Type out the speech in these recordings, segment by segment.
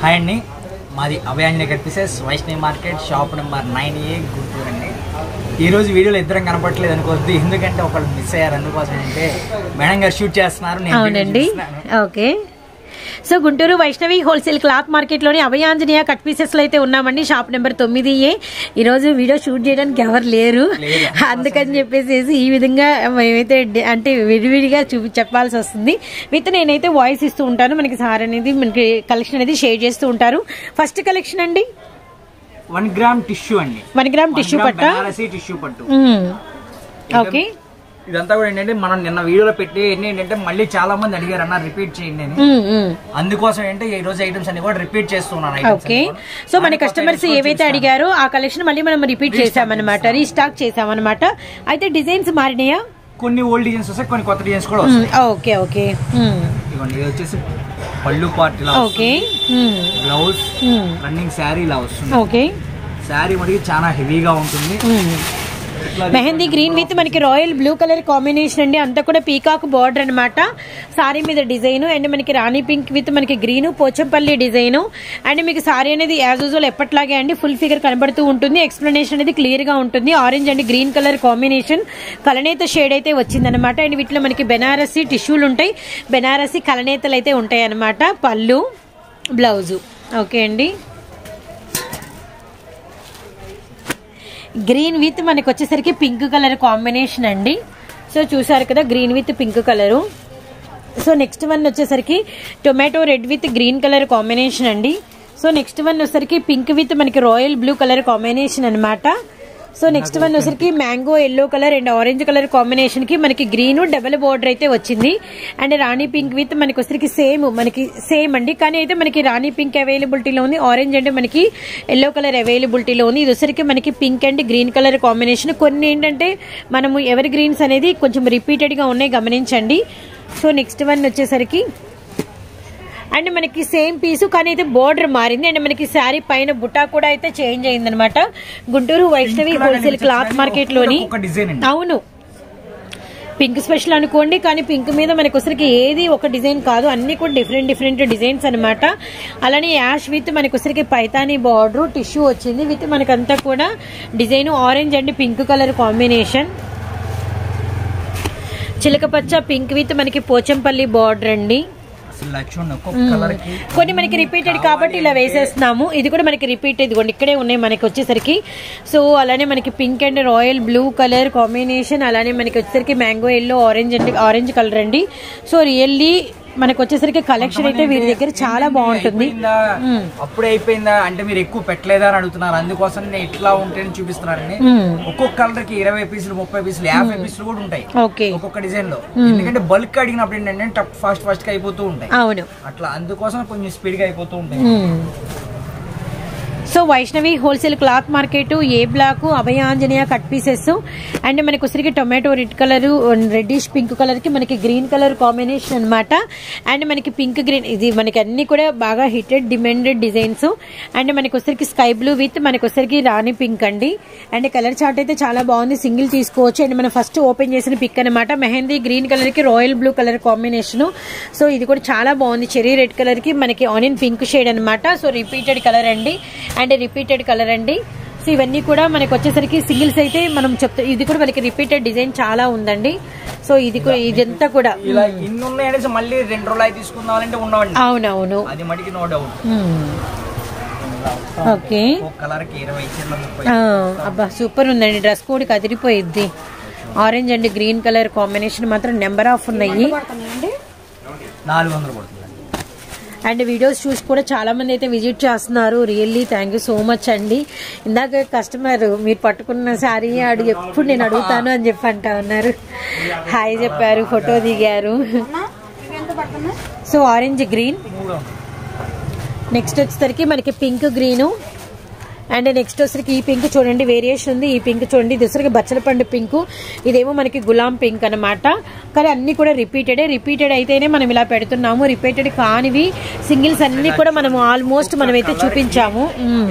Hi అండి, మాది Abhayanjaneya cut pieces Vaishnavi market shop number 9A Guntur అండి. ఈరోజు వీడియోలో ఇద్దరం కనపట్లేదు అనుకోవద్దు, ఎందుకంటే ఒకళ్ళు మిస్ అయ్యారు. అందుకోసం అంటే మేడం గారు షూట్ చేస్తున్నారు. అవునండి, okay. So Guntur Vaishnavi wholesale cloth market లోని అభయాంజనేయ కట్ పీసెస్ లో అయితే ఉన్నామండి. Shop number 9A. ఈ రోజు వీడియో షూట్ చేయడానికి ఎవరు లేరు, అందుకని చెప్పేసి ఈ విధంగా మేమైతే అంటే విడివిడిగా చెప్పాల్సి వస్తుంది. నేనైతే వాయిస్ ఇస్తూ ఉంటాను. మనకి సార్ అనేది మనకి కలెక్షన్ అనేది షేర్ చేస్తూ ఉంటారు. ఫస్ట్ కలెక్షన్ అండి 1 గ్రామ్ టిష్యూ అండి. 1 గ్రామ్ టిష్యూ పట్టు. టిష్యూ పట్టు. ఓకే. ఇదంతా కూడా ఏంటంటే మనం నిన్న వీడియోలో పెట్టి ఏంటంటే మళ్ళీ చాలా మంది అడిగారు అన్న రిపీట్ చేయండి అని. అందుకోసం ఏంటంటే ఈ రోజు ఐటమ్స్ అన్ని కూడా రిపీట్ చేస్తున్నాను. ఓకే. సో మన కస్టమర్స్ ఏవైతే అడిగారో ఆ కలెక్షన్ మళ్ళీ మనం రిపీట్ చేసామన్నమాట, రీస్టాక్ చేసామన్నమాట. అయితే డిజైన్స్ మారినాయా? కొన్ని ఓల్డ్ డిజైన్స్ వస్తాయి, కొన్ని కొత్త డిజైన్స్ కూడా వస్తాయి. Okay okay. ఇవ్వండి, ఇది వచ్చేసి పళ్ళు పార్ట్ ఇలా. ఓకే. బ్లౌజ్ రన్నింగ్ శారీ ఇలా వస్తుంది. ఓకే. శారీ మనకి చాలా హెవీగా ఉంటుంది. మెహందీ గ్రీన్ విత్ మనకి రాయల్ బ్లూ కలర్ కాంబినేషన్ అండి. అంతా కూడా పీకాక్ బార్డర్ అనమాట. సారీ మీద డిజైన్ అండ్ మనకి రాణి పింక్ విత్ మనకి గ్రీన్ పోచంపల్లి డిజైన్. అండ్ మీకు సారీ అనేది యాజ్ యూజువల్ ఎప్పట్లాగే అండి ఫుల్ ఫిగర్ కనబడుతూ ఉంటుంది. ఎక్స్ప్లెనేషన్ అనేది క్లియర్ గా ఉంటుంది. Orange and green colour combination కలనేత షేడ్ అయితే వచ్చిందనమాట. అండ్ వీటిలో మనకి బెనారసి టిష్యూలు ఉంటాయి, బెనారసి కలనేతలు అయితే ఉంటాయి అనమాట. పళ్ళు బ్లౌజు. ఓకే అండి. గ్రీన్ విత్ మనకి వచ్చేసరికి పింక్ కలర్ కాంబినేషన్ అండి. సో చూసారు కదా, green with pink colour. So next one వచ్చేసరికి tomato red with green colour combination అండి. సో నెక్స్ట్ వన్ వచ్చేసరికి పింక్ విత్ మనకి రాయల్ బ్లూ కలర్ కాంబినేషన్ అనమాట. సో నెక్స్ట్ వన్ వచ్చేసరికి mango yellow colour and orange colour combination కి మనకి green double border అయితే వచ్చింది. అండ్ రాణి పింక్ విత్ మనకి వచ్చేసరికి సేమ్ అండి, కానీ అయితే మనకి రాణి పింక్ అవైలబిలిటీలో ఉంది, ఆరెంజ్ అంటే మనకి ఎల్లో కలర్ అవైలబిలిటీలో ఉంది. ఇది వచ్చేసరికి మనకి pink and green colour combination. కొన్ని ఏంటంటే మనము ఎవర్ గ్రీన్స్ అనేది కొంచెం రిపీటెడ్ గా ఉన్నాయి, గమనించండి. సో నెక్స్ట్ వన్ వచ్చేసరికి అండ్ మనకి సేమ్ పీసు కానీ అయితే బోర్డర్ మారింది. అండ్ మనకి శారీ పైన బుట్టా కూడా అయితే చేంజ్ అయింది అనమాట. Guntur Vaishnavi wholesale cloth market లోని. అవును, పింక్ స్పెషల్ అనుకోండి, కానీ పింక్ మీద మనకి వచ్చరికి ఏది ఒక డిజైన్ కాదు, అన్ని కూడా డిఫరెంట్ డిజైన్స్ అనమాట. అలానే యాష్ విత్ మనకి వచ్చరికి పైతానీ బార్డర్ టిష్యూ వచ్చింది విత్ మనకంతా కూడా design orange and pink colour combination. చిలకపచ్చ పింక్ విత్ మనకి పోచంపల్లి బార్డర్ అండి. కొన్ని మనకి రిపీటెడ్ కాబట్టి ఇలా వేసేస్తున్నాము. ఇది కూడా మనకి రిపీట్, ఇదిగోండి ఇక్కడే ఉన్నాయి మనకి వచ్చేసరికి. సో అలానే మనకి pink and royal blue colour combination, అలానే మనకి వచ్చేసరికి మ్యాంగో ఎల్లో ఆరెంజ్ కలర్ అండి. సో రియల్లీ మనకు వచ్చేసరికి కలెక్షన్ అయితే వీరి దగ్గర చాలా బాగుంటుంది. అప్పుడే అయిపోయిందా అంటే మీరు ఎక్కువ పెట్టలేదా అని అడుగుతున్నారు, అందుకోసం నేను ఇట్లా ఉంటే చూపిస్తున్నారండి. ఒక్కొక్క కలర్ కి 20 పీసులు 30 పీసులు 50 పీసులు కూడా ఉంటాయి ఒక్కొక్క డిజైన్ లో. ఎందుకంటే బల్క్ అడిగినప్పుడు ఏంటంటే ఫాస్ట్ గా అయిపోతూ ఉంటాయి. అవును, అట్లా అందుకోసం కొంచెం స్పీడ్ గా అయిపోతూ ఉంటాయి. So Vaishnavi wholesale cloth market A block Abhayanjaneya cut pieces. And మనకి వచ్చరికి tomato red colour reddish pink colour కి మనకి గ్రీన్ కలర్ కాంబినేషన్ అనమాట. అండ్ మనకి పింక్ గ్రీన్, ఇది మనకి అన్ని కూడా బాగా హిటెడ్ డిమాండెడ్ డిజైన్స్. అండ్ మనకి వచ్చరికి స్కై బ్లూ విత్ మనకి వచ్చరికి రాణి పింక్ అండి. అండ్ కలర్ చార్ట్ అయితే చాలా బాగుంది, సింగిల్ తీసుకోవచ్చు. అండ్ మనం ఫస్ట్ ఓపెన్ చేసిన పిక్ అనమాట. మెహందీ గ్రీన్ కలర్ కి royal blue colour combination. So ఇది కూడా చాలా బాగుంది. చెరీ రెడ్ కలర్ కి మనకి ఆనియన్ పింక్ షేడ్ అనమాట. సో రిపీటెడ్ కలర్ అండి, అండ్ రిపీటెడ్ కలర్ అండి. సో ఇవన్నీ కూడా మనకి వచ్చేసరికి సింగిల్స్ అయితే మనం చెప్తాం. ఇది కూడా మనకి రిపీటెడ్ డిజైన్ చాలా ఉందండి. సో ఇది కూడా ఇదంతా కూడా ఇలా ఇన్ని ఉన్నాయి, మళ్ళీ 2 రోజులు తీసుకుందామంటే ఉండవండి. అవునవును, అది మటుకి నో డౌట్. ఓకే. కలర్ కి 20 అబ్బా సూపర్ ఉందండి, డ్రెస్ కోడ్ కి అదిరిపోయిద్ది. Orange and green colour combination మాత్రం నెంబర్ ఆఫ్ ఉన్నాయి. 400 పడుతుంది. అండ్ వీడియోస్ చూసి కూడా చాలా మంది అయితే విజిట్ చేస్తున్నారు. Really thank you so much అండి. ఇందాక కస్టమర్ మీరు పట్టుకున్న శారీ ఎప్పుడు నేను అడుగుతాను అని చెప్పి అంటా ఉన్నారు. హాయ్ చెప్పారు, ఫోటో దిగారు. సో ఆరెంజ్ గ్రీన్, నెక్స్ట్ వచ్చేసరికి మనకి పింక్ గ్రీను అండ్ నెక్స్ట్ వచ్చరికి ఈ పింక్ చూడండి వేరియేషన్ ఉంది. ఈ పింక్ చూడండి, ఇది వచ్చరికి బచ్చల పండు పింక్, ఇదేమో మనకి గులాం పింక్ అనమాట. కానీ అన్ని కూడా రిపీటెడ్ అయితేనే మనం ఇలా పెడుతున్నాము. రిపీటెడ్ కానివి సింగిల్స్ అన్ని కూడా మనం ఆల్మోస్ట్ మనమైతే చూపించాము.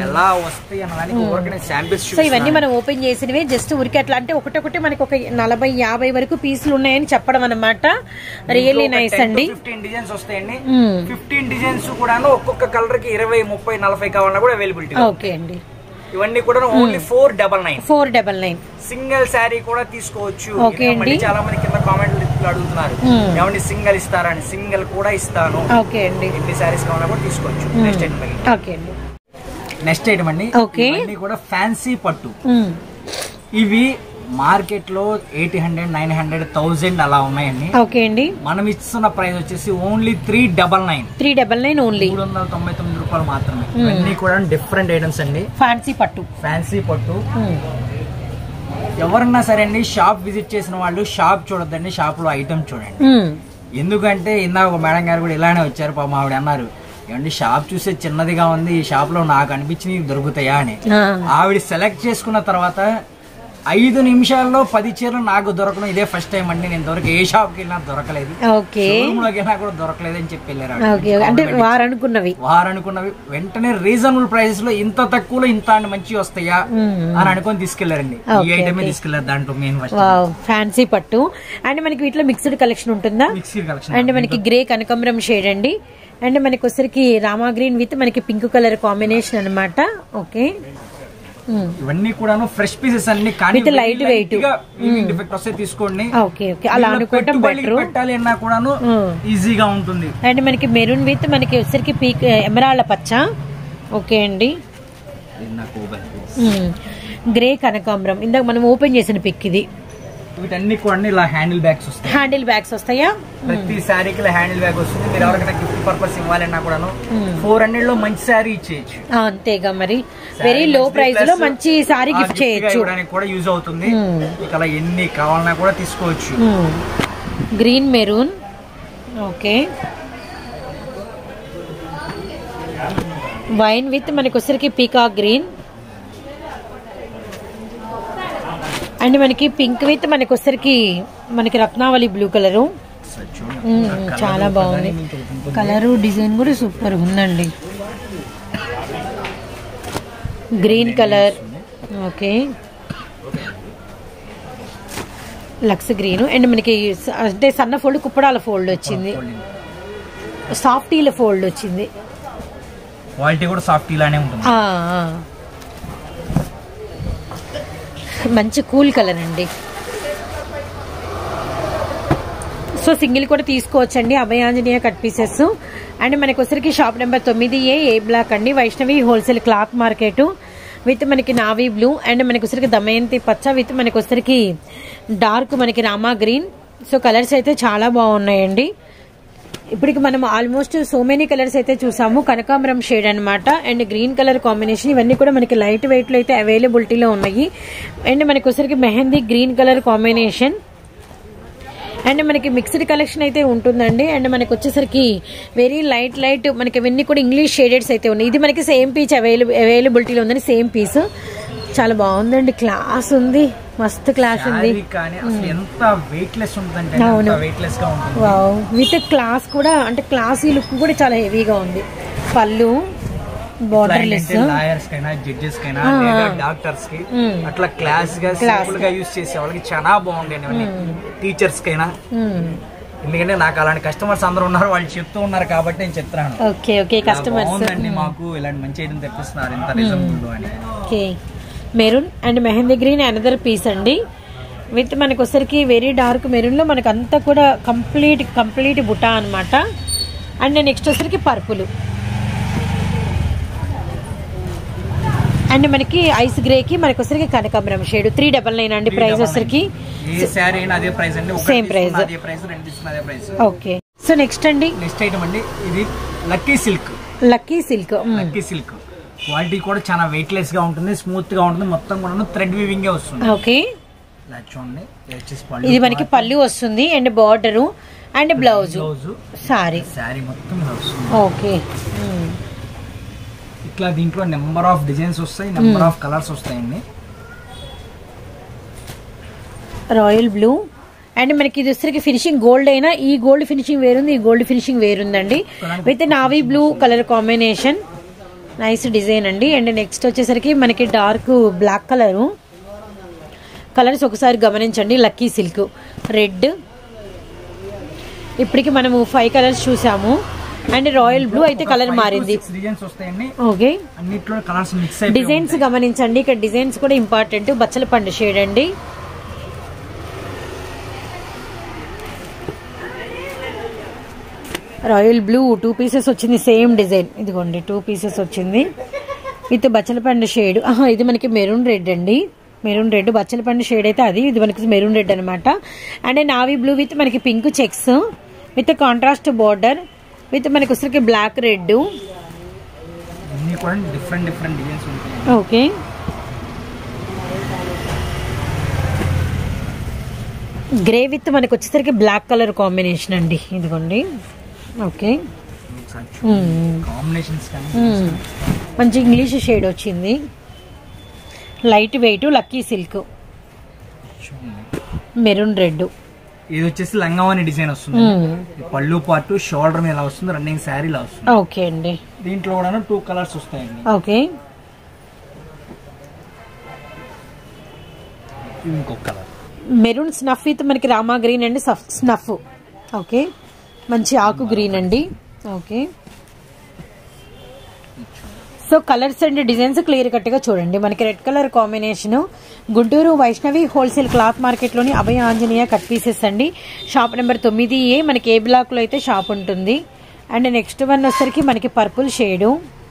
సో ఇవన్నీ మనం ఓపెన్ చేసినవి జస్ట్ ఊరికి అట్లా అంటే ఒకటొకటి మనకి ఒక 40-50 వరకు పీసులు ఉన్నాయని చెప్పడం అనమాట. రియల్లీ నైస్ అండి. 15 డిజైన్స్ వస్తాయండి. 15 డిజైన్స్ కూడా ఒక్కొక్క కలర్ కి 20, 30, 40 కావాలన్నా కూడా అవైలబిలిటీ. ఓకే అండి. ఇవన్నీ కూడా ఓన్లీ 499 సింగిల్ శారీ కూడా తీసుకోవచ్చు. చాలా మంది కింద కామెంట్లు అడుగుతున్నారు ఏమండి సింగిల్ ఇస్తారని. సింగిల్ కూడా ఇస్తాను. ఓకే అండి. ఎన్ని శారీస్ కావాలన్నా కూడా తీసుకోవచ్చు. నెక్స్ట్ ఐటమ్ అండి. ఓకే అండి. నెక్స్ట్ ఐటమ్ అండి. ఇవన్నీ కూడా ఫ్యాన్సీ పట్టు. ఇవి మార్కెట్ లో 800, 900, 1000 అలా ఉన్నాయండి. ఓకే అండి. మనం ఇస్తున్న ప్రైస్ వచ్చేసి ఓన్లీ 399 ఓన్లీ 399 రూపాయలు మాత్రమే. ఇవన్నీ కూడా డిఫరెంట్ ఐటమ్స్ అండి. ఫ్యాన్సీ పట్టు. ఎవరన్నా సరే అండి షాప్ విజిట్ చేసిన వాళ్ళు షాప్ చూడొద్దండి, షాప్ లో ఐటమ్ చూడండి. ఎందుకంటే ఇందాక ఒక మేడం గారు కూడా ఇలానే వచ్చారు. పాపం ఆవిడ అన్నారు ఏమండి షాప్ చూసే చిన్నదిగా ఉంది, ఈ షాప్ లో నాకు అనిపించినవి దొరుకుతాయా అని. ఆవిడ సెలెక్ట్ చేసుకున్న తర్వాత 5 నిమిషాల్లో 10 చీరలు నాకు దొరకడం ఇదే ఫస్ట్ టైం అండి. నేను ఏ షాప్ కి వెళ్ళినా దొరకలేదు, షోరూమ్ లోకి వెళ్ళినా కూడా దొరకలేదు అని చెప్పి వెళ్ళారు. వారు అనుకున్నవి వెంటనే రీజనబుల్ ప్రైసెస్ లో ఇంత తక్కువలో ఇంత మంచి వస్తాయా అని అనుకుని తీసుకెళ్లారండి. ఈ ఐటమే తీసుకెళ్లారు. దాంట్లో మెయిన్ ఫ్యాన్సీ పట్టు అండ్ మనకి వీటిలో మిక్స్డ్ కలెక్షన్ ఉంటుందా? మిక్స్డ్ కలెక్షన్ అండ్ మనకి గ్రే కనకాంబరం షేడ్ అండి. అండ్ మనకి వచ్చరికి రామా గ్రీన్ విత్ మనకి పింక్ కలర్ కాంబినేషన్ అనమాట. ఓకే. ఇవన్నీ కూడా ఫ్రెష్ పీసెస్ అన్ని లైట్ వెయిట్ డిఫెక్ట్ వస్తే తీసుకోండి. అలా అనుకోవటం బెటర్. పెట్టాలి అన్నా కూడా ఈజీగా ఉంటుంది. అండ్ మనకి మెరూన్ విత్ మనకి వచ్చరికి పీక్ ఎమరాల్డ్ పచ్చ. ఓకే అండి. గ్రే కనకాంబరం ఇందాక మనం ఓపెన్ చేసిన పిక్ ఇది. వీటన్ని కూడా ఇలా హ్యాండిల్ బ్యాగ్స్ వస్తాయా? ప్రతి శారీకి ఇలా హ్యాండిల్ బ్యాగ్ వస్తుంది. మీరు ఎవరికైనా గిఫ్ట్ పర్పస్ ఇవ్వాలన్నా కూడా 400 లో మంచి శారీ ఇచ్చేయచ్చు. అంతేగా మరి వెరీ లో ప్రైస్ లో మంచి శారీ గిఫ్ట్ చేయొచ్చు. కూడా యూజ్ అవుతుంది. ఇలా ఎన్ని కావాలన్నా కూడా తీసుకోవచ్చు. Green maroon. Okay. Wine with మనకి వచ్చరికి పీకాక్ గ్రీన్. అండ్ మనకి పింక్ విత్ మనకి వచ్చరికి మనకి రత్నావళి బ్లూ కలరు. చాలా బాగుంది కలరు, డిజైన్ కూడా సూపర్ ఉందండి. Green colour. Okay. Lux green and మనకి అంటే సన్న ఫోల్డ్ కుప్పడాల ఫోల్డ్ వచ్చింది, సాఫ్టీల ఫోల్డ్ వచ్చింది. క్వాలిటీ కూడా సాఫ్టీ లానే ఉంటుంది. మంచి కూల్ కలర్ అండి. సో సింగిల్ కూడా తీసుకోవచ్చండి. Abhayanjaneya cut pieces. అండ్ మనకి వచ్చరికి shop number 9A A block అండి. Vaishnavi wholesale cloth market with మనకి నావీ బ్లూ అండ్ మనకి వచ్చరికి దమయంతి పచ్చ విత్ మనకి వచ్చరికి డార్క్ మనకి రామా గ్రీన్. సో కలర్స్ అయితే చాలా బాగున్నాయండి. ఇప్పటికి మనం ఆల్మోస్ట్ సో మెనీ కలర్స్ అయితే చూసాము. కనకాంబరం షేడ్ అనమాట అండ్ గ్రీన్ కలర్ కాంబినేషన్. ఇవన్నీ కూడా మనకి లైట్ వెయిట్ లో అయితే అవైలబిలిటీలో ఉన్నాయి. అండ్ మనకి వచ్చరికి mehndi green colour combination and మనకి మిక్స్డ్ కలెక్షన్ అయితే ఉంటుందండి. అండ్ మనకి వచ్చేసరికి వెరీ లైట్ మనకి ఇవన్నీ కూడా ఇంగ్లీష్ షేడెడ్స్ అయితే ఉన్నాయి. ఇది మనకి సేమ్ పీస్ అవైలబిలిటీలో ఉందండి. సేమ్ పీస్ చాలా బాగుందండి. క్లాస్ ఉంది, మస్తు క్లాస్ ఉంది. విత్ క్లాస్ కూడా అంటే క్లాసీ లుక్ కూడా చాలా హెవీగా ఉంది. పళ్ళు బోర్డర్లెస్ జడ్జెస్ కైనా డాక్టర్స్ కి అట్లా క్లాస్ గా సింపుల్ గా యూజ్ చేసే వాళ్ళకి చాలా బాగుంది. టీచర్స్ కైనా ఎందుకంటే నాకు అలాంటి కస్టమర్స్ అందరూ ఉన్నారు, వాళ్ళు చెప్తూ ఉన్నారు కాబట్టి నేను చెప్తున్నాను. బాగుందండి మాకు ఇలాంటి మంచి ఐటమ్ తెప్పిస్తున్నారు ఇంత రీజనబుల్ అని. Maroon and mehndi green another piece అండి. విత్ మనకి వచ్చరికి వెరీ డార్క్ మెరూన్ లో మనకి అంతా కూడా కంప్లీట్ బుటా అనమాట. అండ్ నెక్స్ట్ వచ్చరికి పర్పుల్ అండ్ మనకి ఐస్ గ్రే కి మనకి వచ్చరికి కనకాంబరం షేడ్ 399 అండి. ప్రైస్ వచ్చరికి same price. Okay. So next అండి నెక్స్ట్ ఐటమ్ అండి ఇది లక్కీ సిల్క్. క్వాలిటీ కూడా చాలా వెయిట్ లెస్ గా ఉంటుంది, స్మూత్ గా ఉంటుంది. మొత్తం కూడా థ్రెడ్ వీవింగ్ వస్తుంది. ఓకే. ఇది మనకి పళ్ళు వస్తుంది and border and blouse sari మొత్తం. ఓకే. ఇట్లా దీంట్లో నెంబర్ ఆఫ్ డిజైన్స్ వస్తాయి, నెంబర్ ఆఫ్ కలర్స్ వస్తాయండి. రాయల్ బ్లూ అండ్ మనకి ఇది వచ్చరికి ఫినిషింగ్ గోల్డ్ అయినా ఈ గోల్డ్ ఫినిషింగ్ వేరుంది, ఈ గోల్డ్ ఫినిషింగ్ వేరుందండి. With navy blue colour combination, nice design అండి. అండ్ నెక్స్ట్ వచ్చేసరికి మనకి డార్క్ బ్లాక్ కలర్స్ ఒకసారి గమనించండి. లక్కీ సిల్క్ రెడ్, ఇప్పటికి మనము 5 కలర్స్ చూసాము. అండ్ రాయల్ బ్లూ అయితే కలర్ మారింది. ఓకే, డిజైన్స్ గమనించండి. ఇక్కడ డిజైన్స్ కూడా ఇంపార్టెంట్. బచ్చల పండు షేడ్ అండి. రాయల్ బ్లూ 2 పీసెస్ వచ్చింది, సేమ్ డిజైన్. ఇదిగోండి 2 పీసెస్ వచ్చింది విత్ బచ్చలపండు షేడ్. ఇది మనకి మెరూన్ రెడ్ అండి, మెరూన్ రెడ్. బచ్చలపండు షేడ్ అయితే అది, ఇది మనకి మెరూన్ రెడ్ అనమాట. అండ్ నావీ బ్లూ విత్ మనకి pink checks with contrast border with మనకి వచ్చరికి black red. Okay, grey with మనకి వచ్చేసరికి బ్లాక్ కలర్ కాంబినేషన్ అండి. ఇదిగోండి. ఓకే, మంచి ఇంగ్లీష్ షేడ్ వచ్చింది. Light weight lucky silk maroon red. ఇది వచ్చేసి లంగావాణి డిజైన్ వస్తుంది. పళ్ళు పాటు షోల్డర్ మీద వస్తుంది, రన్నింగ్ శారీ లా వస్తుంది. ఓకే అండి. దీంట్లో కూడా 2 కలర్స్ వస్తాయండి. ఓకే, ఇంకొక కలర్ మెరూన్ స్నఫ్ విత్ మనకి రామా గ్రీన్ అండి, స్నఫ్. ఓకే, మంచి ఆకు గ్రీన్ అండి. Okay, so colours and designs clear cut గా చూడండి. మనకి red colour combination Guntur Vaishnavi wholesale cloth market లోని అభయ ఆంజనేయ కట్ పీసెస్ అండి. Shop number 9A. మనకి ఏ బ్లాక్ లో అయితే షాప్ ఉంటుంది. అండ్ నెక్స్ట్ వన్ వచ్చేసరికి మనకి purple shade.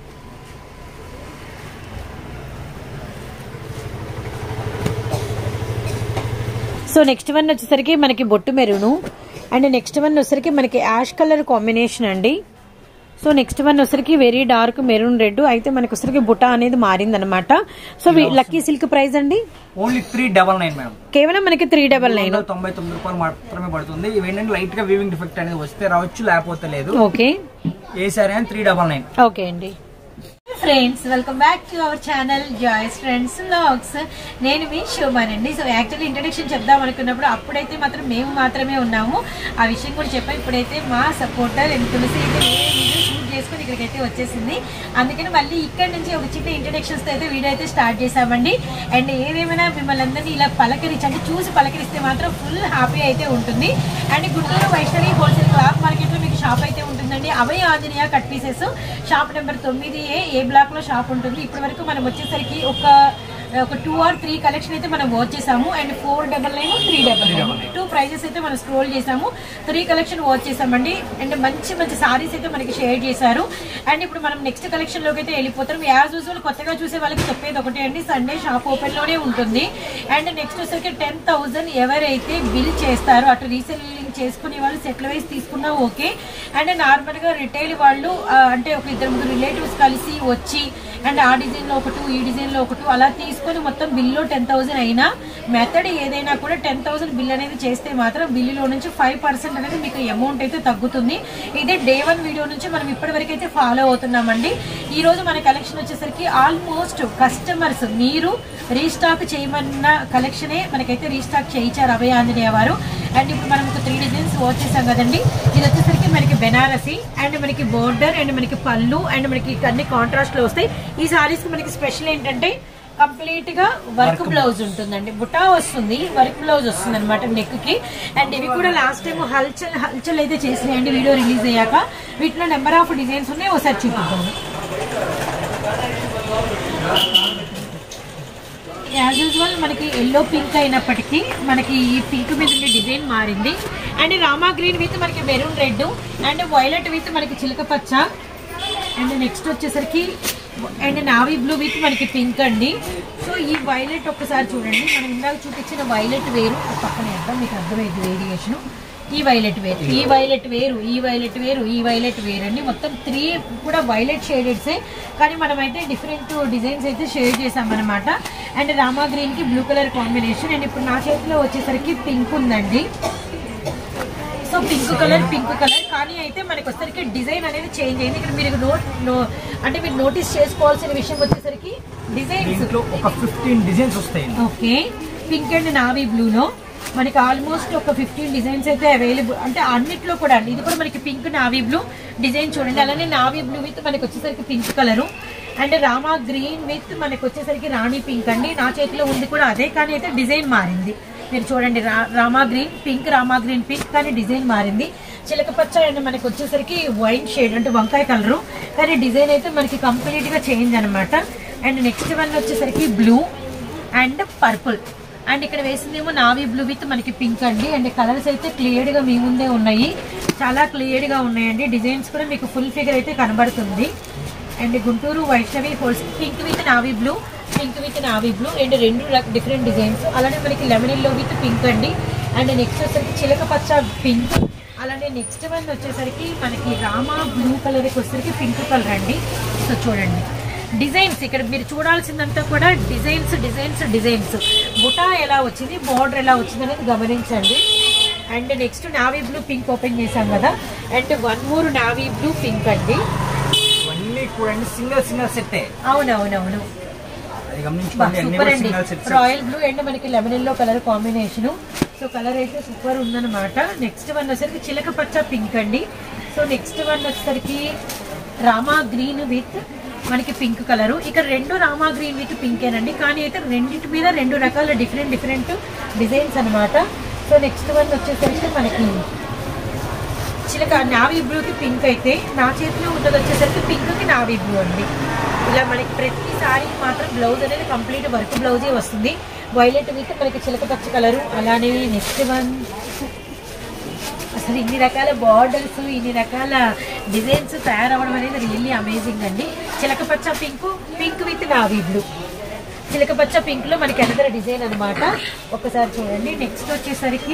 So next one వచ్చేసరికి మనకి బొట్టు మెరూను. అండ్ నెక్స్ట్ వన్ వచ్చేసరికి మనకి యాష్ కలర్ కాంబినేషన్ అండి. సో నెక్స్ట్ వన్ వచ్చరికి వెరీ డార్క్ మెరూన్ రెడ్. అయితే మనకి వచ్చరికి బుట్ట అనేది మారింది అనమాట. సో లక్కీ సిల్క్ ప్రైస్ అండి ఓన్లీ 399 మేడం. కేవలం మనకి 399, 99 రూపాయలు మాత్రమే పడుతుంది. ఇవేంటంటే లైట్ గా వీవింగ్ డిఫెక్ట్ అనేది వస్తే రావచ్చు, లేకపోతే లేదు. ఓకే, ఏ సారీ అని 399. ఓకే అండి. Friends, welcome back to our channel joy's friends vlogs. నేను మీ శోభానండి. సో యాక్చువల్లీ ఇంట్రడక్షన్ చెప్దాం అనుకున్నప్పుడు అప్పుడైతే మాత్రం మేము మాత్రమే ఉన్నాము, ఆ విషయం కూడా చెప్పాం. ఇప్పుడైతే మా సపోర్టర్ తులసి అయితే వీడియో షూట్ చేసుకుని ఇక్కడికైతే వచ్చేసింది. అందుకని మళ్ళీ ఇక్కడ నుంచి ఒక చిన్న ఇంట్రడక్షన్స్ అయితే వీడియో అయితే స్టార్ట్ చేసామండి. అండ్ ఏదేమైనా మిమ్మల్ని అందరినీ ఇలా పలకరించి చూసి పలకరిస్తే మాత్రం ఫుల్ హ్యాపీ అయితే ఉంటుంది. And Guntur Vaishnavi wholesale cloth market లో మీకు షాప్ అయితే ఉంటుందండి. Abhaya Anjaneya cut pieces. Shop number 9A, A block లో షాప్ ఉంటుంది. ఇప్పటి వరకు మనం వచ్చేసరికి ఒక 2 or 3 కలెక్షన్ అయితే మనం వాచ్ చేసాము. అండ్ 499, 399 2 ప్రైజెస్ అయితే మనం స్క్రోల్ చేసాము. 3 కలెక్షన్ వాచ్ చేసామండి. అండ్ మంచి మంచి సారీస్ అయితే మనకి షేర్ చేశారు. అండ్ ఇప్పుడు మనం నెక్స్ట్ కలెక్షన్ లోకి అయితే వెళ్ళిపోతాం. యాజ్ యూజువల్ కొత్తగా చూసే వాళ్ళకి చెప్పేది ఒకటే అండి, సండే షాప్ ఓపెన్ లోనే ఉంటుంది. అండ్ నెక్స్ట్ వచ్చేసరికి 10,000 ఎవరైతే బిల్ చేస్తారో, అటు రీసెల్లింగ్ చేసుకునే వాళ్ళు సెటిల్ వైజ్ తీసుకున్నా ఓకే. అండ్ నార్మల్ గా రిటైల్ వాళ్ళు అంటే ఒక 2-3 రిలేటివ్స్ కలిసి వచ్చి అండ్ ఆ డిజైన్ లో ఒకటి, ఈ డిజైన్ లో ఒకటి అలా తీసుకొని మొత్తం బిల్లో 10,000 అయినా మెథడ్ ఏదైనా కూడా 10,000 బిల్ అనేది చేస్తే మాత్రం బిల్లులో నుంచి 5% అనేది మీకు అమౌంట్ అయితే తగ్గుతుంది. ఇదే డే 1 వీడియో నుంచి మనం ఇప్పటి వరకు అయితే ఫాలో అవుతున్నామండి. ఈ రోజు మన కలెక్షన్ వచ్చేసరికి ఆల్మోస్ట్ కస్టమర్స్ మీరు రీస్టాక్ చేయమన్న కలెక్షనే మనకైతే రీస్టాక్ చేయించారు అభయ ఆంజనేయ వారు. అండ్ ఇప్పుడు మనం ఒక 3 డిజైన్స్ వాచ్ చేసాం కదండి. ఇది వచ్చేసరికి మనకి బెనారసి అండ్ మనకి బోర్డర్ అండ్ మనకి పళ్ళు అండ్ మనకి అన్ని కాంట్రాస్ట్ లో వస్తాయి. ఈ సారీస్ కి మనకి స్పెషల్ ఏంటంటే కంప్లీట్ గా వర్క్ బ్లౌజ్ ఉంటుందండి. బుటా వస్తుంది, వర్క్ బ్లౌజ్ వస్తుంది అనమాట నెక్ కి. అండ్ ఇవి కూడా లాస్ట్ టైం హల్చల్ అయితే చేసినాయండి వీడియో రిలీజ్ అయ్యాక. వీటిలో నెంబర్ ఆఫ్ డిజైన్స్ ఉన్నాయి, ఒకసారి చూపిద్దాము. యాజ్ యూజువల్ మనకి ఎల్లో పింక్ అయినప్పటికీ మనకి ఈ పింక్ మీద డిజైన్ మారింది. అండ్ రామా గ్రీన్ విత్ మనకి maroon red and violet with మనకి చిలక పచ్చ. అండ్ నెక్స్ట్ వచ్చేసరికి అండ్ నావీ బ్లూ విత్ మనకి పింక్ అండి. సో ఈ వైలెట్ ఒక్కసారి చూడండి, మనం ఇందాక చూపించిన వైలెట్ వేరు, పక్కన వేద్దాం మీకు అర్థమైంది వేరియేషన్. ఈ వైలెట్ వేరు, ఈ వైలెట్ వేరు, ఈ వైలెట్ వేరు, ఈ వైలెట్ వేరు అండి. మొత్తం 3 కూడా వైలెట్ షేడెడ్సే, కానీ మనమైతే డిఫరెంట్ డిజైన్స్ అయితే షేడ్ చేసామన్నమాట. అండ్ రామా గ్రీన్ కి బ్లూ కలర్ కాంబినేషన్. అండ్ ఇప్పుడు నా చేతిలో వచ్చేసరికి పింక్ ఉందండి. సో పింక్ కలర్ కానీ అయితే మనకి వచ్చేసరికి డిజైన్ అనేది చేంజ్ అయింది. ఇక్కడ మీరు అంటే మీరు నోటీస్ చేసుకోవాల్సిన విషయం వచ్చేసరికి డిజైన్స్ ఒక 15 డిజైన్స్ వస్తాయి. ఓకే, పింక్ అండ్ నావీ బ్లూలో మనకి ఆల్మోస్ట్ ఒక 15 డిజైన్స్ అయితే అవైలబుల్. అంటే అన్నిట్లో కూడా అండి, ఇది కూడా మనకి పింక్ నావీ బ్లూ డిజైన్ చూడండి. అలానే నావీ బ్లూ విత్ మనకి వచ్చేసరికి pink colour and Rama green with మనకి వచ్చేసరికి రాణి పింక్ అండి. నా చేతిలో ఉంది కూడా అదే, కానీ అయితే డిజైన్ మారింది. మీరు చూడండి, Rama green pink, Rama green pink, కానీ డిజైన్ మారింది. చిలక పచ్చ అండ్ మనకి వచ్చేసరికి వైట్ షేడ్ అంటే వంకాయ కలరు, కానీ డిజైన్ అయితే మనకి కంప్లీట్ గా చేంజ్ అనమాట. అండ్ నెక్స్ట్ వన్ వచ్చేసరికి బ్లూ అండ్ పర్పుల్ అండ్ ఇక్కడ వేసిందేమో నావీ బ్లూ విత్ మనకి పింక్ అండి. అండ్ కలర్స్ అయితే క్లియర్ గా మీ ముందే ఉన్నాయి, చాలా క్లియర్ గా ఉన్నాయండి. డిజైన్స్ కూడా మీకు ఫుల్ ఫిగర్ అయితే కనబడుతుంది. And Guntur Vaishnavi whole pink with navy blue, pink with navy blue and 2 different designs. అలానే మనకి లెమన్ ఎల్లో విత్ పింక్ అండి. అండ్ నెక్స్ట్ వచ్చేసరికి చిలక పచ్చ పింక్. అలానే నెక్స్ట్ వన్ వచ్చేసరికి మనకి రామా బ్లూ కలర్కి వచ్చేసరికి పింక్ కలర్ అండి. సో చూడండి డిజైన్స్, ఇక్కడ మీరు చూడాల్సిందంతా కూడా డిజైన్స్ డిజైన్స్ డిజైన్స్. బుటా ఎలా వచ్చింది, బార్డర్ ఎలా వచ్చింది అనేది గమనించండి. And next navy blue pink open చేసాం కదా, and 1 more navy blue pink అండి. Single set. అవునవునవును, సూపర్ అండి. రాయల్ బ్లూ అండ్ మనకి lemon yellow colour combination. So colour అయితే సూపర్ ఉందన్నమాట. నెక్స్ట్ వన్ వచ్చేసరికి చిలక పచ్చ పింక్ అండి. సో నెక్స్ట్ వన్ వచ్చేసరికి రామా గ్రీన్ విత్ మనకి పింక్ కలరు. ఇక్కడ 2 రామా గ్రీన్ విత్ పింకేనండి, కానీ అయితే రెండింటి మీద 2 రకాల డిఫరెంట్ డిజైన్స్ అనమాట. సో నెక్స్ట్ వన్ వచ్చేసరికి మనకి చిలక నావీ బ్లూకి పింక్ అయితే, నా చేతిలో ఉన్నది వచ్చేసరికి పింక్కి నావీ బ్లూ అండి. ఇలా మనకి ప్రతిసారి మాత్రం బ్లౌజ్ అనేది కంప్లీట్ వర్క్ బ్లౌజే వస్తుంది. వైలెట్ విత్ మనకి చిలక పచ్చ కలరు. అలానే నెక్స్ట్ వన్ అసలు ఇన్ని రకాల బార్డర్స్, ఇన్ని రకాల డిజైన్స్ తయారవడం అనేది రియల్లీ అమేజింగ్ అండి. చిలక పచ్చ pink, pink with navy blue. చిలక పచ్చ పింక్ లో మనకి ఎనదర్ డిజైన్ అనమాట. ఒక్కసారి చూడండి. నెక్స్ట్ వచ్చేసరికి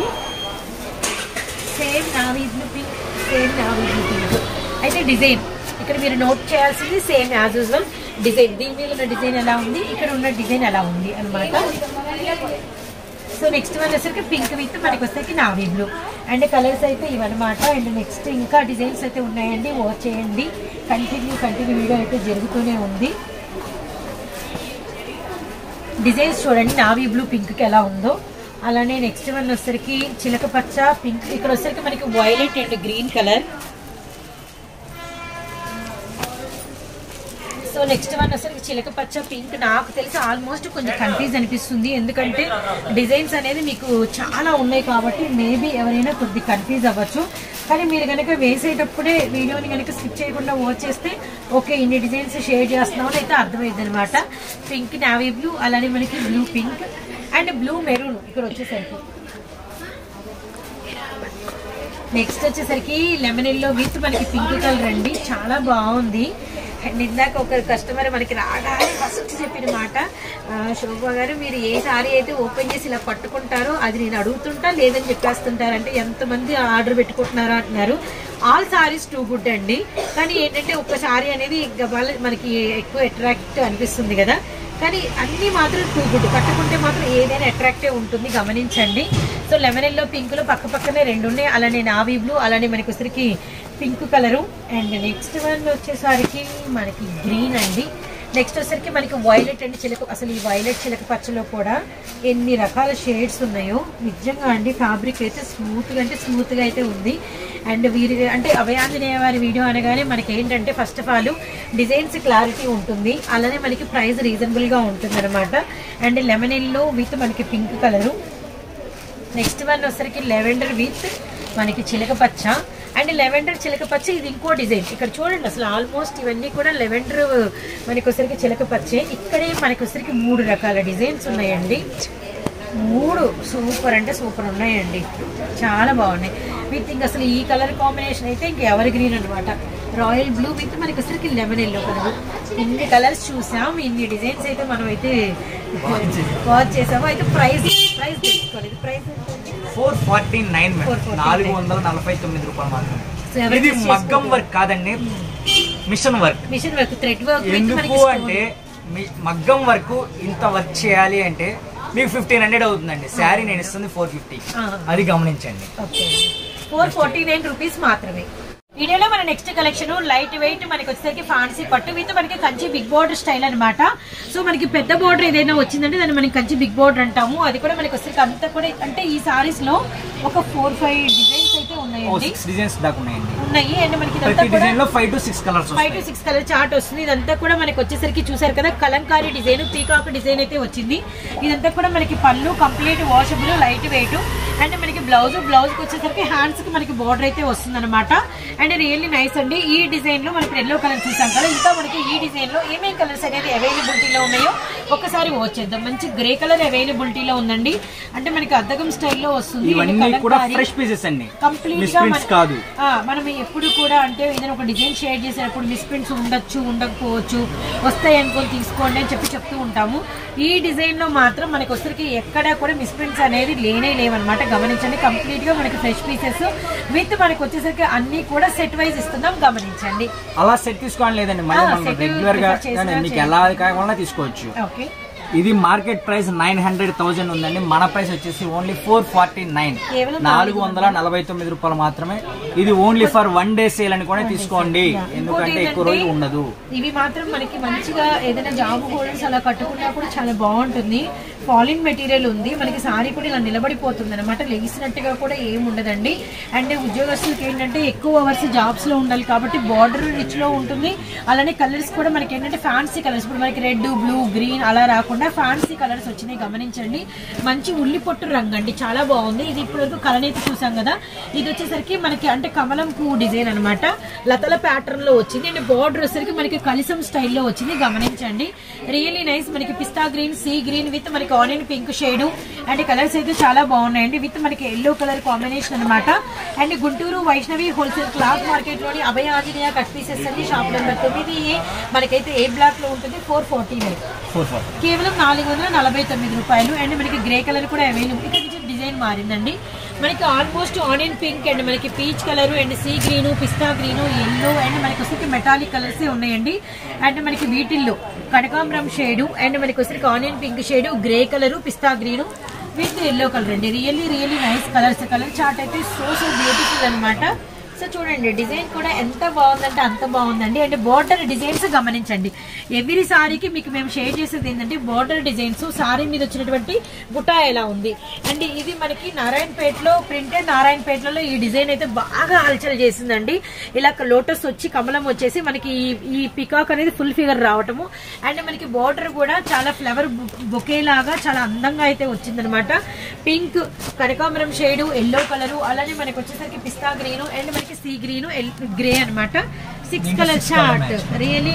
same navy blue pink, same navy blue pink. అయితే డిజైన్ ఇక్కడ మీరు నోట్ చేయాల్సింది సేమ్ యాజ్ యూజువల్ డిజైన్. దీని మీద ఉన్న డిజైన్ ఎలా ఉంది, ఇక్కడ ఉన్న డిజైన్ ఎలా ఉంది అనమాట. సో నెక్స్ట్ వన్ వచ్చేసరికి పింక్ విత్ మనకి వచ్చేసరికి నావీ బ్లూ అండ్ కలర్స్ అయితే ఇవన్నమాట. అండ్ నెక్స్ట్ ఇంకా డిజైన్స్ అయితే ఉన్నాయండి, వాచ్ చేయండి. కంటిన్యూ వీడియో అయితే జరుగుతూనే ఉంది. డిజైన్స్ చూడండి నావీ బ్లూ పింక్కి ఎలా ఉందో. అలానే నెక్స్ట్ వన్ వచ్చేసరికి చిలక పచ్చ పింక్, ఇక్కడ వచ్చేసరికి మనకి violet and green colour. So next one వచ్చేసరికి చిలక పచ్చ పింక్. నాకు తెలిసి ఆల్మోస్ట్ కొంచెం కన్ఫ్యూజ్ అనిపిస్తుంది, ఎందుకంటే డిజైన్స్ అనేది మీకు చాలా ఉన్నాయి కాబట్టి మేబీ ఎవరైనా కొద్ది కన్ఫ్యూజ్ అవ్వచ్చు. కానీ మీరు కనుక వేసేటప్పుడే వీడియోని కనుక స్కిప్ చేయకుండా వాచ్ చేస్తే ఓకే ఇన్ని డిజైన్స్ షేర్ చేస్తున్నామని అయితే అర్థమైంది అనమాట. పింక్ నావీ బ్లూ, అలానే మనకి blue pink and blue maroon ఇక్కడ వచ్చేసరికి. నెక్స్ట్ వచ్చేసరికి లెమన్ ఎల్లో విత్ మనకి పింక్ కలర్ అండి, చాలా బాగుంది. అండ్ ఇందాక ఒక కస్టమర్ మనకి రాగానే ఫస్ట్ చెప్పిన మాట, శోభా గారు మీరు ఏ సారీ అయితే ఓపెన్ చేసి ఇలా పట్టుకుంటారో అది నేను అడుగుతుంటా లేదని చెప్పేస్తుంటారంటే ఎంతమంది ఆర్డర్ పెట్టుకుంటున్నారో అంటున్నారు. ఆల్ సారీస్ టూ గుడ్ అండి, కానీ ఏంటంటే ఒక్క సారీ అనేది మనకి ఎక్కువ అట్రాక్ట్ అనిపిస్తుంది కదా, కానీ అన్ని మాత్రం టూ గుడ్. కట్టుకుంటే మాత్రం ఏదైనా అట్రాక్టివ్ ఉంటుంది, గమనించండి. సో లెమన్ ఎల్లో పింక్ లో పక్క పక్కనే 2 ఉన్నాయి. అలానే నావీ బ్లూ, అలానే మనకి వచ్చరికి pink colour. And next one వచ్చేసరికి మనకి గ్రీన్ అండి. నెక్స్ట్ వచ్చేసరికి మనకి వైలెట్ అండి చిలక. అసలు ఈ వైలెట్ చిలక పచ్చలో కూడా ఎన్ని రకాల షేడ్స్ ఉన్నాయో నిజంగా అండి. ఫ్యాబ్రిక్ అయితే స్మూత్ గా అయితే ఉంది. అండ్ వీరి అంటే అభయాంజనేయ వారి వీడియో అనగానే మనకి ఏంటంటే first of all designs clarity ఉంటుంది, అలానే మనకి ప్రైస్ రీజనబుల్ గా ఉంటుంది అనమాట. అండ్ లెమన్ ఎల్లో విత్ మనకి పింక్ కలరు. నెక్స్ట్ వన్ వచ్చేసరికి లెవెండర్ విత్ మనకి చిలక పచ్చ. అండ్ లెవెండర్ చిలక పచ్చ ఇది ఇంకో డిజైన్. ఇక్కడ చూడండి అసలు ఆల్మోస్ట్ ఇవన్నీ కూడా లెవెండర్ మనకి వచ్చరికి చిలక పచ్చే. ఇక్కడే మనకి వచ్చరికి 3 రకాల డిజైన్స్ ఉన్నాయండి. 3 సూపర్ అంటే సూపర్ ఉన్నాయండి, చాలా బాగున్నాయి. విత్ ఇంక అసలు ఈ కలర్ కాంబినేషన్ అయితే ఇంక ఎవర్ గ్రీన్ అనమాట. రాయల్ బ్లూ విత్ మనకి వచ్చరికి లెమన్ ఎల్లో కలర్. ఇన్ని కలర్స్ చూసాం, ఇన్ని డిజైన్స్ అయితే మనం అయితే వాచ్ చేసాము. అయితే ప్రైస్ తెలుసుకోలేదు. ప్రైస్ 449 449 రూపాయలు మాత్రం. ఇది మగ్గం వర్క్ కాదండి, మిషన్ వర్క్ థ్రెడ్ వర్క్. ఎందుకు అంటే మగ్గం వర్క్ ఇంత వర్క్ చేయాలి అంటే మీకు 1500 అవుతుందండి. శారీ నేను ఇస్తుంది 450, అది గమనించండి. 449 రూపీస్ మాత్రమే. వీడియోలో మన నెక్స్ట్ కలెక్షన్ లైట్ వెయిట్ మనకి వచ్చేసరికి ఫ్యాన్సీ పట్టు విత్ మనకి కంచి బిగ్ బోర్డర్ స్టైల్ అనమాట. సో మనకి పెద్ద బోర్డర్ ఏదైనా వచ్చిందంటే దాన్ని మనకి కంచి బిగ్ బోర్డర్ అంటాము. అది కూడా మనకి వచ్చేసరికి అంతా కూడా అంటే ఈ సారీస్ లో ఒక 4-5 డిజైన్స్ అయితే ఉన్నాయండి. ఉన్నాయి అండ్ మనకి 5 to 6 కలర్ చార్ట్ వస్తుంది. ఇదంతా కూడా మనకి వచ్చేసరికి చూసారు కదా కలంకారీ డిజైన్, పీకాక్ డిజైన్ అయితే వచ్చింది. ఇదంతా కూడా మనకి పళ్ళు complete washable lightweight and మనకి బ్లౌజ్ కి వచ్చేసరికి హ్యాండ్స్ కి మనకి బోర్డర్ అయితే వస్తుంది అనమాట. అండ్ రియల్లీ నైస్ అండి. ఈ డిజైన్ లో మనకి ఎల్లో కలర్ చూసాం కదా, ఇంకా మనకి ఈ డిజైన్ లో ఏమేం కలర్స్ అనేది అవైలబిలిటీలో ఉన్నాయో ఒకసారి వాచ్ చేద్దాం. మంచి గ్రే కలర్ అవైలబిలిటీలో ఉందండి. అంటే మనకి అద్దకం స్టైల్లో వస్తుంది. కంప్లీట్ గా మనం ఎప్పుడు కూడా అంటే ఏదైనా ఒక డిజైన్ షేర్ చేసేటప్పుడు మిస్ప్రింట్స్ ఉండొచ్చు ఉండకపోవచ్చు, వస్తాయి అనుకొని తీసుకోండి అని చెప్తూ ఉంటాము. ఈ డిజైన్ లో మాత్రం మనకి వచ్చరికి ఎక్కడా కూడా మిస్ప్రింట్స్ అనేది లేవన్నమాట. గమనించండి కంప్లీట్ గా మనకి ఫ్రెష్ పీసెస్ విత్ మనకి వచ్చేసరికి అన్ని కూడా సెట్ వైజ్ ఇస్తున్నాం. గమనించండి అలా సెట్ తీసుకోవాలి లేదండి, రెగ్యులర్ గా మీకు ఎలా కావాలన్నా తీసుకోవచ్చు. ఇది మార్కెట్ ప్రైస్ 900,000 ఉందండి. మన ప్రైస్ వచ్చేసి ఓన్లీ 449, 449 రూపాయలు మాత్రమే. ఇది ఓన్లీ ఫర్ 1 day సేల్ అని కూడా తీసుకోండి, ఎందుకంటే ఎక్కువ రోజులు ఉండదు. ఇవి మాత్రం మనకి మంచిగా ఏదైనా జాబ్ హోల్డర్స్ అలా కట్టుకున్నా కూడా చాలా బాగుంటుంది. ఫాలిన్ మెటీరియల్ ఉంది. మనకి సారీ కూడా ఇలా నిలబడిపోతుంది అనమాట, లెగిసినట్టుగా కూడా ఏమి ఉండదండి. అండ్ ఉద్యోగస్తులకి ఏంటంటే ఎక్కువ అవర్స్ జాబ్స్ లో ఉండాలి కాబట్టి బార్డర్ రిచ్ లో ఉంటుంది. అలానే కలర్స్ కూడా మనకి ఏంటంటే ఫ్యాన్సీ కలర్స్, ఇప్పుడు మనకి రెడ్, బ్లూ, గ్రీన్ అలా రాకుండా ఫ్యాన్సీ కలర్స్ వచ్చినాయి. గమనించండి మంచి ఉల్లి పొట్టు రంగు అండి, చాలా బాగుంది. ఇది ఇప్పుడు కలనైతే చూసాం కదా, ఇది వచ్చేసరికి మనకి అంటే కమలం పువ్వు డిజైన్ అనమాట, లతల ప్యాటర్న్ లో వచ్చింది. అండ్ బార్డర్ వచ్చేసరికి మనకి కలిసం స్టైల్లో వచ్చింది. గమనించండి రియల్లీ నైస్. మనకి పిస్తా గ్రీన్, సీ గ్రీన్ విత్ మనకి onion pink shade and colours అయితే చాలా బాగున్నాయండి. విత్ మనకి ఎల్లో కలర్ కాంబినేషన్ అనమాట. And Guntur Vaishnavi wholesale cloth market లోని అభయ ఆంజనేయ కట్ పీసెస్ అండి. షాప్ నెంబర్ 9A మనకైతే ఏ బ్లాక్ లో ఉంటుంది. 449 కేవలం 449 రూపాయలు. అండ్ మనకి గ్రే కలర్ కూడా అవైలబుల్. ఇక్కడ నుంచి డిజైన్ మారిందండి. మనకి ఆల్మోస్ట్ ఆనియన్ పింక్ అండ్ మనకి peach colour and sea green, పిస్తా గ్రీన్, ఎల్లో అండ్ మనకి వచ్చేసరికి మెటాలిక్ కలర్స్ ఉన్నాయండి. అండ్ మనకి వీటిల్లో కనకాంబరం షేడ్ అండ్ మనకి వచ్చేసరికి onion pink shade, grey colour, పిస్తా గ్రీన్ విత్ ఎల్లో కలర్ అండి. Really nice colours. Colour chart అయితే సో బ్యూటిఫుల్ అనమాట. సో చూడండి డిజైన్ కూడా ఎంత బాగుందంటే అంత బాగుందండి. అండ్ బోర్డర్ డిజైన్స్ గమనించండి. ఎవ్రీ సారీకి మీకు మేము షేర్ చేసేది ఏంటంటే బోర్డర్ డిజైన్స్, సారీ మీద వచ్చినటువంటి బుటా ఎలా ఉంది. అండ్ ఇది మనకి నారాయణపేటలో ప్రింటెడ్ నారాయణపేటలో ఈ డిజైన్ అయితే బాగా హల్చల్ చేసిందండి. ఇలా లోటస్ వచ్చి కమలం వచ్చేసి మనకి ఈ పికాక్ అనేది ఫుల్ ఫిగర్ రావటము. అండ్ మనకి బోర్డర్ కూడా చాలా ఫ్లవర్ బొకే లాగా చాలా అందంగా అయితే వచ్చిందనమాట. పింక్, కనకాంబరం షేడ్, ఎల్లో కలర్, అలానే మనకి వచ్చేసరికి పిస్తా గ్రీన్ అండ్ మనకి సీ గ్రీన్, గ్రే అనమాట. 6 కలర్ చార్ట్. రియల్లీ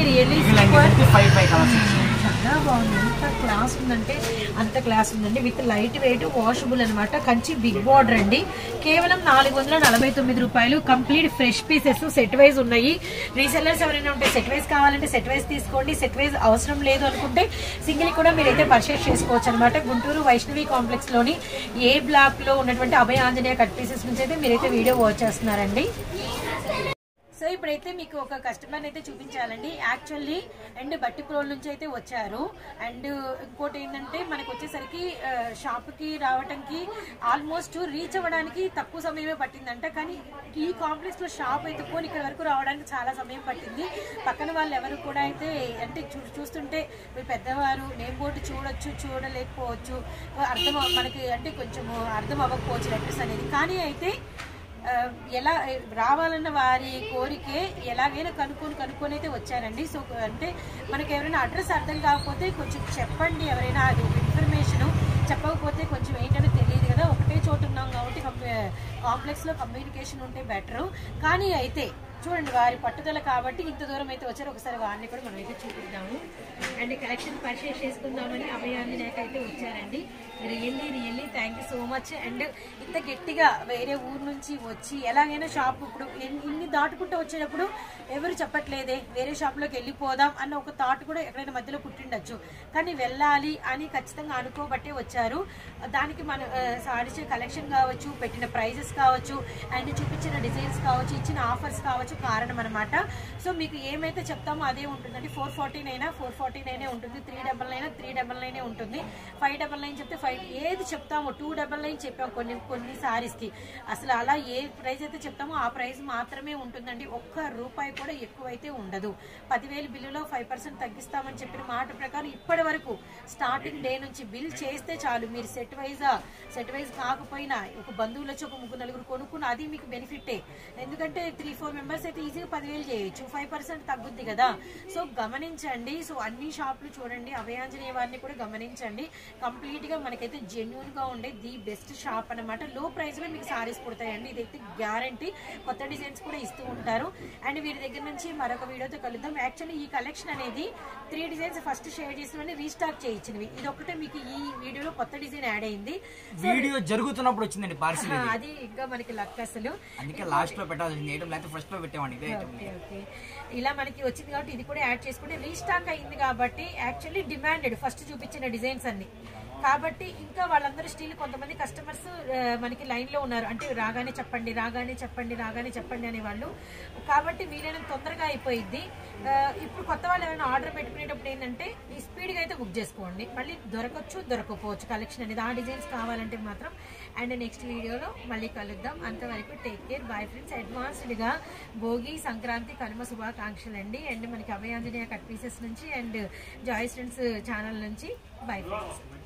చాలా బాగుంది. ఎంత క్లాస్ ఉందంటే అంత క్లాస్ ఉందండి. విత్ లైట్ వెయిట్ వాషబుల్ అనమాట. కంచి బిగ్ బార్డర్ అండి. కేవలం 449 రూపాయలు. Complete fresh pieces set wise ఉన్నాయి. రీసెల్లర్స్ ఎవరైనా ఉంటే సెట్ వైజ్ కావాలంటే సెట్ వైజ్ తీసుకోండి. సెట్ వైజ్ అవసరం లేదు అనుకుంటే సింగిల్ కూడా మీరైతే పర్చేస్ చేసుకోవచ్చు అనమాట. గుంటూరు వైష్ణవి కాంప్లెక్స్ లోని ఏ బ్లాక్ లో ఉన్నటువంటి అభయ ఆంజనేయ కట్ పీసెస్ నుంచి అయితే మీరైతే వీడియో వాచ్ చేస్తున్నారండి. సో ఇప్పుడైతే మీకు ఒక కస్టమర్ అయితే చూపించాలండి. యాక్చువల్లీ అండ్ బట్టి ప్రోల్ నుంచి అయితే వచ్చారు. అండ్ ఇంకోటి ఏంటంటే మనకు వచ్చేసరికి షాప్కి రావడానికి ఆల్మోస్ట్ రీచ్ అవ్వడానికి తక్కువ సమయమే పట్టిందంట. కానీ ఈ కాంప్లెక్స్ లో షాప్ అయితే పోనీ ఇక్కడ వరకు రావడానికి చాలా సమయం పట్టింది. పక్కన వాళ్ళు ఎవరు కూడా అయితే అంటే చూస్తుంటే మీరు పెద్దవారు నేమ్ బోర్డు చూడలేకపోవచ్చు, మనకి అంటే కొంచెం అర్థం అవ్వకపోవచ్చు లెటర్స్ అనేది. కానీ అయితే ఎలా రావాలన్న వారి కోరికే ఎలాగైనా కనుక్కొని అయితే వచ్చారండి. సో అంటే మనకి ఎవరైనా అడ్రస్ అర్థం కాకపోతే కొంచెం చెప్పండి. ఎవరైనా అది ఇన్ఫర్మేషన్ చెప్పకపోతే కొంచెం ఏంటంటే తెలియదు కదా. ఒకటే చోటు ఉన్నాం కాబట్టి కాంప్లెక్స్ లో కమ్యూనికేషన్ ఉంటే బెటర్. కానీ అయితే చూడండి వారి పట్టుదల కాబట్టి ఇంత దూరం అయితే వచ్చారు. ఒకసారి వారిని కూడా మనం అయితే చూపిద్దాము. అండ్ కలెక్షన్ పర్చేస్ చేసుకుందామని అభయాన్ని నాకైతే వచ్చారండి. Really thank you so much. And ఇంత గట్టిగా వేరే ఊరు నుంచి వచ్చి ఎలాగైనా షాప్ ఇప్పుడు ఇన్ని దాటుకుంటూ వచ్చేటప్పుడు ఎవరు చెప్పట్లేదే వేరే షాప్లోకి వెళ్ళిపోదాం అన్న ఒక థాట్ కూడా ఎక్కడైనా మధ్యలో పుట్టిండొచ్చు. కానీ వెళ్ళాలి అని ఖచ్చితంగా అనుకోబట్టే వచ్చారు. దానికి మన సారీస్ కలెక్షన్ కావచ్చు, పెట్టిన ప్రైజెస్ కావచ్చు, అండ్ చూపించిన డిజైన్స్ కావచ్చు, ఇచ్చిన ఆఫర్స్ కావచ్చు, తీసుకోవచ్చు కారణం అనమాట. సో మీకు ఏమైతే చెప్తామో అదే ఉంటుందండి. 449 449 ఉంటుంది, 399 399 ఉంటుంది, 599 చెప్తే 5, ఏది చెప్తామో 299 చెప్పాం కొన్ని సారీస్ కి. అసలు అలా ఏ ప్రైస్ అయితే చెప్తామో ఆ ప్రైస్ మాత్రమే ఉంటుందండి. ఒక్క రూపాయి కూడా ఎక్కువైతే ఉండదు. 10,000 బిల్లులో 5% తగ్గిస్తామని చెప్పిన మాట ప్రకారం ఇప్పటి వరకు స్టార్టింగ్ డే నుంచి బిల్ చేస్తే చాలు. మీరు సెట్ వైజ్ కాకపోయినా ఒక బంధువులు వచ్చి ఒక 3-4 కొనుక్కున్న అది మీకు బెనిఫిటే. ఎందుకంటే 3-4 మెంబర్స్ అయితే ఈజీగా 10,000 చేయొచ్చు, 5% తగ్గుద్ది కదా. సో గమనించండి. సో అన్ని షాపులు చూడండి, అభయాంజనేయ వారిని కూడా గమనించండి. కంప్లీట్ గా మనకైతే జెన్యూన్ గా ఉండే ది బెస్ట్ షాప్ అనమాట. లో ప్రైస్ లో మీకు సారీస్ పుడతాయండి, ఇదైతే గ్యారంటీ. కొత్త డిజైన్స్ కూడా ఇస్తూ ఉంటారు. అండ్ వీరి దగ్గర నుంచి మరొక వీడియోతో కలుద్దాం. యాక్చువల్లీ ఈ కలెక్షన్ అనేది 3 డిజైన్స్ ఫస్ట్ షేర్ చేసిన రీస్టాక్ చేయించినవి. ఇది ఒకటే మీకు ఈ వీడియోలో కొత్త డిజైన్ యాడ్ అయింది. వీడియో జరుగుతున్నప్పుడు వచ్చిందండి పార్సిల్, అది ఇంకా మనకి లక్ అసలు. అందుకే లాస్ట్ లో పెట్టాల్సింది, లేకపోతే ఫస్ట్ లో పెట్టామండి. ఇలా మనకి వచ్చింది కాబట్టి ఇది కూడా యాడ్ చేసుకుంటే రీస్టాక్ అయింది కాబట్టి యాక్చువల్లీ డిమాండెడ్ ఫస్ట్ చూపించిన డిజైన్స్ అన్ని కాబట్టి ఇంకా వాళ్ళందరూ స్టిల్ కొంతమంది కస్టమర్స్ మనకి లైన్ లో ఉన్నారు. అంటే రాగానే చెప్పండి అనే వాళ్ళు. కాబట్టి వీలైనంత తొందరగా అయిపోయింది. ఇప్పుడు కొత్త వాళ్ళు ఏమైనా ఆర్డర్ పెట్టుకునేటప్పుడు ఏంటంటే ఈ స్పీడ్గా అయితే బుక్ చేసుకోండి. మళ్ళీ దొరకపోవచ్చు కలెక్షన్ అనేది. ఆ డిజైన్స్ కావాలంటే మాత్రం. అండ్ నెక్స్ట్ వీడియోలో మళ్ళీ కలుద్దాం. అంతవరకు take care, bye friends. Advanced గా భోగి, సంక్రాంతి, కనుమ శుభాకాంక్షలు అండి. అండ్ మనకి అభయాంజనేయ కట్ పీసెస్ నుంచి అండ్ జాయ్ ఫ్రెండ్స్ ఛానల్ నుంచి బాయ్ ఫ్రెండ్స్.